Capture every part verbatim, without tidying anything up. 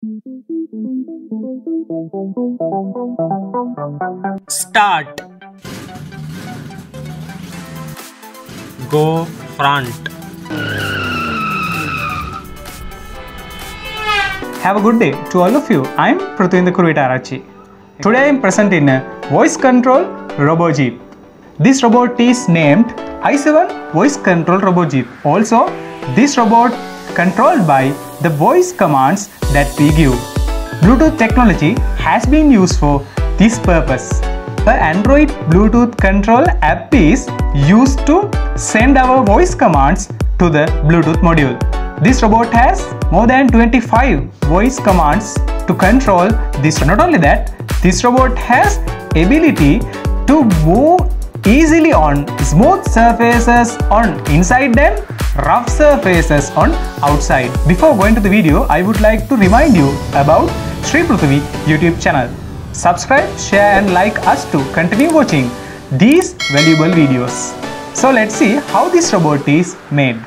Start. Go front. Have a good day to all of you. I am pruthiwi. Today I am presenting a voice control robot jeep. This robot is named i seven voice control robot jeep. Also, this robot controlled by the voice commands that we give. Bluetooth technology has been used for this purpose. The Android Bluetooth control app is used to send our voice commands to the Bluetooth module. This robot has more than twenty-five voice commands to control this. Not only that, this robot has ability to move easily on smooth surfaces on inside and rough surfaces on outside. Before going to the video, I would like to remind you about Sri Pruthiwi YouTube channel. Subscribe, share and like us to continue watching these valuable videos. So let's see how this robot is made.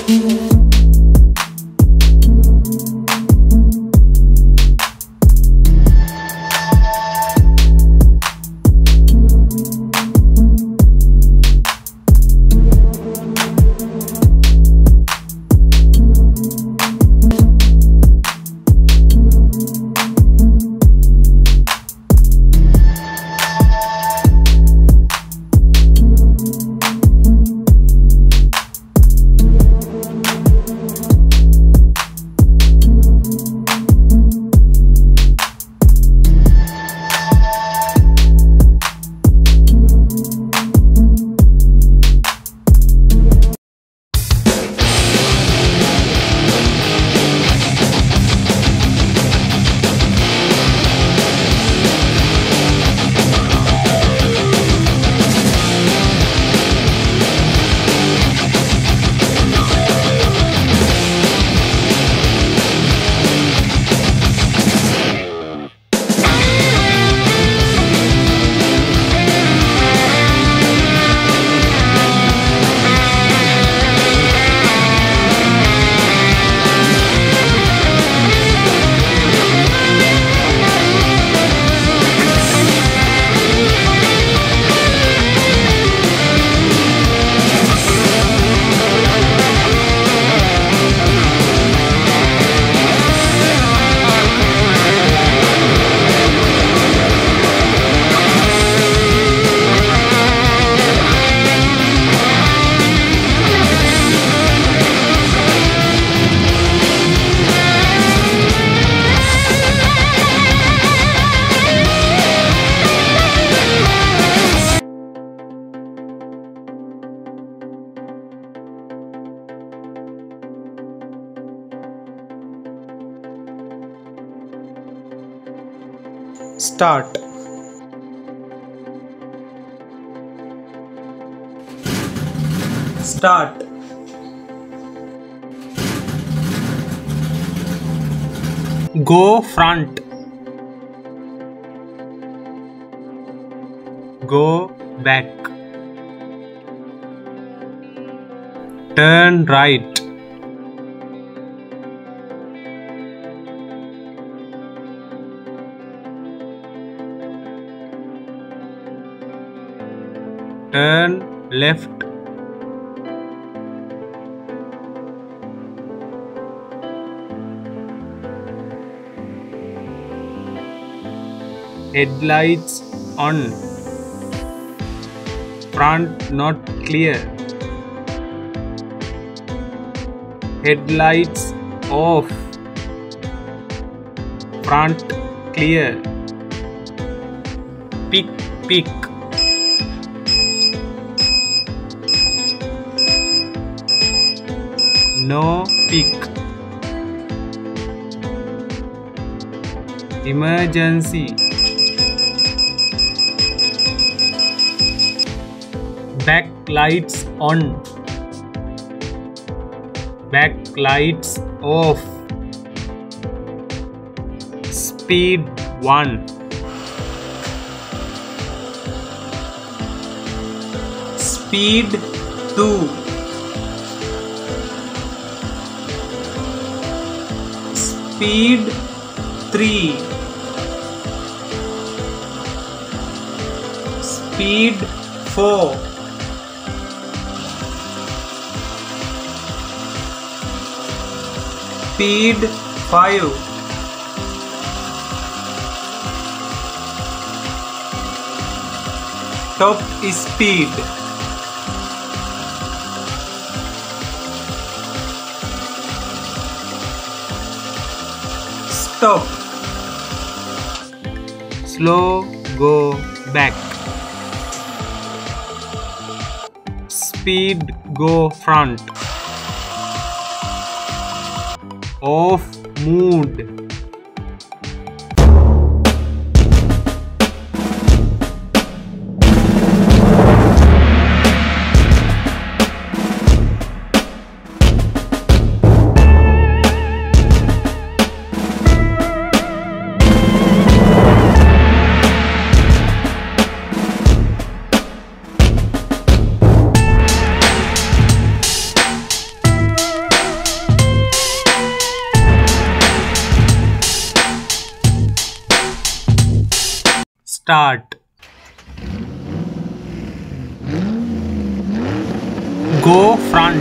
Start. Start. Go front. Go back. Turn right. Turn left. Headlights on. Front not clear. Headlights off. Front clear. Pick, pick. No pick. Emergency. Back lights on. Back lights off. Speed one. Speed two. Speed three. Speed four. Speed five. Top speed. Stop. Slow go back. Speed go front. Off mood. Start. Go front.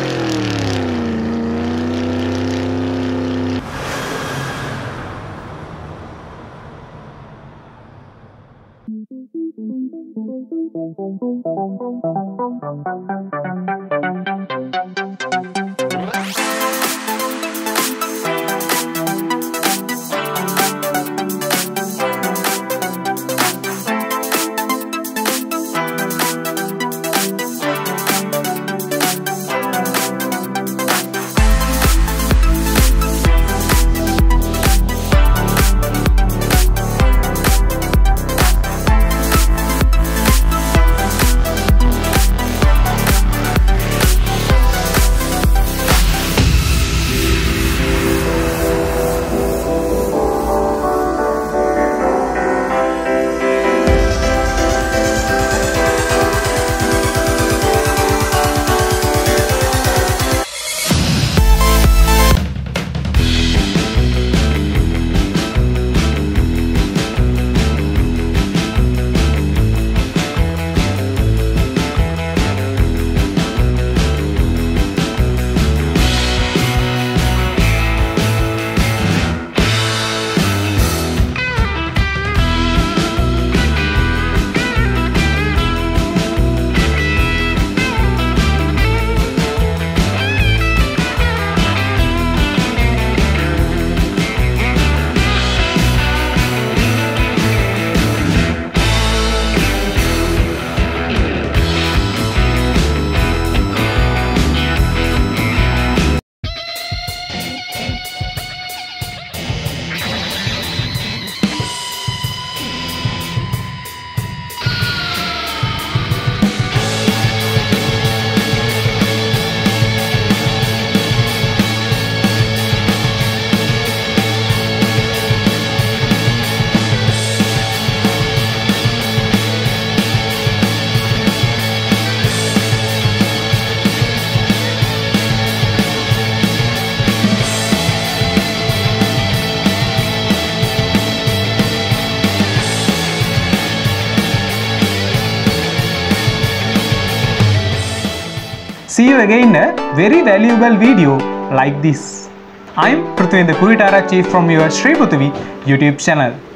See you again in a very valuable video like this. I am Pruthiwi from your Sri Pruthiwi YouTube channel.